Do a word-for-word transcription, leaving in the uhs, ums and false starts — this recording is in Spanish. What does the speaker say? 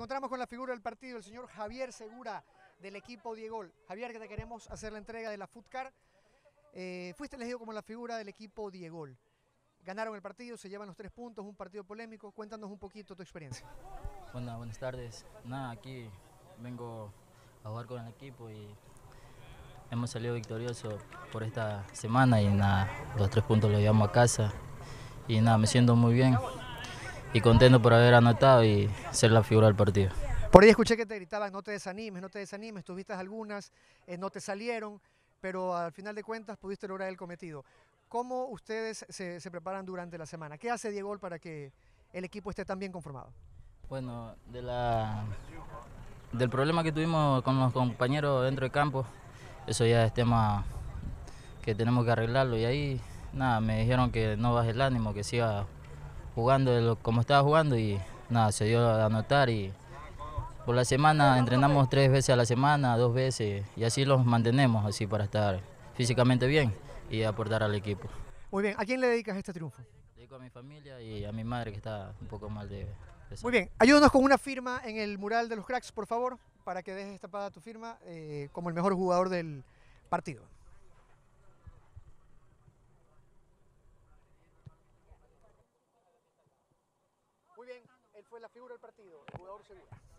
encontramos con la figura del partido, el señor Javier Segura, del equipo Diegol. Javier, que te queremos hacer la entrega de la Foodcar. Eh, fuiste elegido como la figura del equipo Diegol. Ganaron el partido, se llevan los tres puntos, un partido polémico. Cuéntanos un poquito tu experiencia. Bueno, buenas tardes. Nada, aquí vengo a jugar con el equipo y hemos salido victoriosos por esta semana y nada, los tres puntos los llevamos a casa y nada, me siento muy bien y contento por haber anotado y ser la figura del partido. Por ahí escuché que te gritaban, no te desanimes, no te desanimes, tuviste algunas, eh, no te salieron, pero al final de cuentas pudiste lograr el cometido. ¿Cómo ustedes se, se preparan durante la semana? ¿Qué hace Diegol para que el equipo esté tan bien conformado? Bueno, de la, del problema que tuvimos con los compañeros dentro de campo, eso ya es tema que tenemos que arreglarlo y ahí nada, me dijeron que no baje el ánimo, que siga jugando de lo, como estaba jugando y nada, se dio a anotar y por la semana entrenamos tres veces a la semana, dos veces y así los mantenemos así para estar físicamente bien y aportar al equipo. Muy bien, ¿a quién le dedicas este triunfo? Dedico a mi familia y a mi madre que está un poco mal de, de Muy salud. bien, ayúdanos con una firma en el mural de los cracks, por favor, para que dejes destapada tu firma eh, como el mejor jugador del partido. Muy bien, él fue la figura del partido, el jugador seguro.